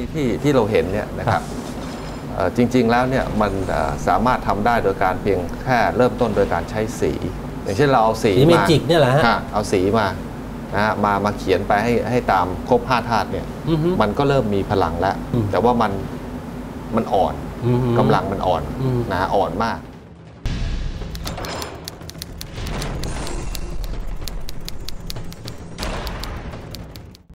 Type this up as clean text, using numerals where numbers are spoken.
ที่เราเห็นเนี่ยนะครับจริงๆแล้วเนี่ยมันสามารถทำได้โดยการเพียงแค่เริ่มต้นโดยการใช้สีอย่างเช่นเราเอาสีมาจิกเนี่ยแหละเอาสีมามาเขียนไปให้ตามครบ5ธาตุเนี่ยมันก็เริ่มมีพลังแล้วแต่ว่ามันอ่อนกำลังมันอ่อนอ่อนมาก